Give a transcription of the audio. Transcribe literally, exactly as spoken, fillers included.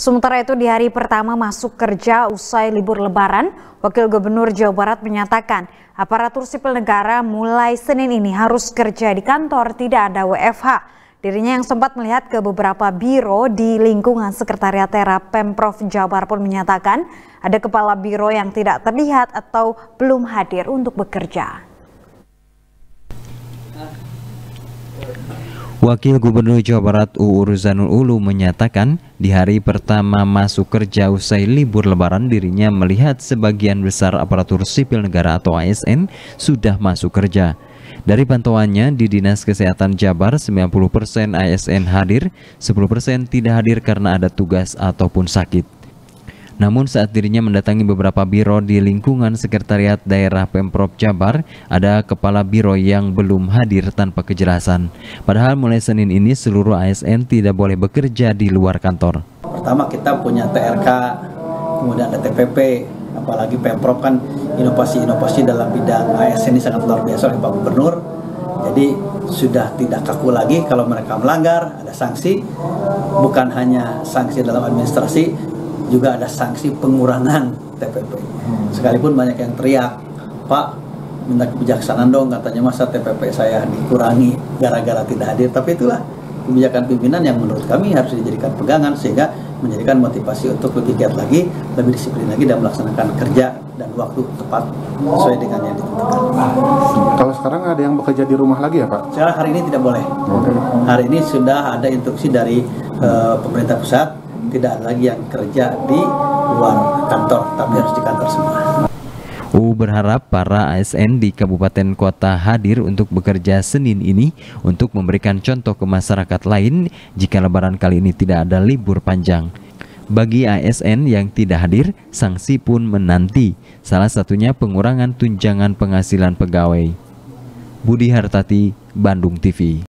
Sementara itu di hari pertama masuk kerja usai libur Lebaran, Wakil Gubernur Jawa Barat menyatakan aparatur sipil negara mulai Senin ini harus kerja di kantor, tidak ada W F H. Dirinya yang sempat melihat ke beberapa biro di lingkungan Sekretariat Daerah Pemprov Jawa Barat pun menyatakan ada kepala biro yang tidak terlihat atau belum hadir untuk bekerja. Wakil Gubernur Jawa Barat U U Ruzanul Ulu menyatakan di hari pertama masuk kerja usai libur Lebaran dirinya melihat sebagian besar aparatur sipil negara atau A S N sudah masuk kerja. Dari pantauannya di Dinas Kesehatan Jabar sembilan puluh persen A S N hadir, sepuluh persen tidak hadir karena ada tugas ataupun sakit. Namun saat dirinya mendatangi beberapa biro di lingkungan Sekretariat Daerah Pemprov Jabar, ada kepala biro yang belum hadir tanpa kejelasan. Padahal mulai Senin ini seluruh A S N tidak boleh bekerja di luar kantor. Pertama kita punya T R K, kemudian ada T P P, apalagi Pemprov kan inovasi-inovasi dalam bidang A S N ini sangat luar biasa oleh Pak Gubernur. Jadi sudah tidak kaku lagi kalau mereka melanggar, ada sanksi, bukan hanya sanksi dalam administrasi, juga ada sanksi pengurangan T P P. Sekalipun banyak yang teriak, Pak minta kebijaksanaan dong, katanya masa T P P saya dikurangi gara-gara tidak hadir. Tapi itulah kebijakan pimpinan yang menurut kami harus dijadikan pegangan sehingga menjadikan motivasi untuk lebih giat lagi, lebih disiplin lagi dan melaksanakan kerja dan waktu tepat sesuai dengan yang ditentukan. Kalau sekarang ada yang bekerja di rumah lagi ya Pak? Sekarang hari ini tidak boleh. Hari ini sudah ada instruksi dari uh, pemerintah pusat, tidak ada lagi yang kerja di luar kantor, tapi harus di kantor semua. U U berharap para A S N di kabupaten kota hadir untuk bekerja Senin ini untuk memberikan contoh ke masyarakat lain jika Lebaran kali ini tidak ada libur panjang. Bagi A S N yang tidak hadir, sanksi pun menanti, salah satunya pengurangan tunjangan penghasilan pegawai. Budi Hartati, Bandung T V.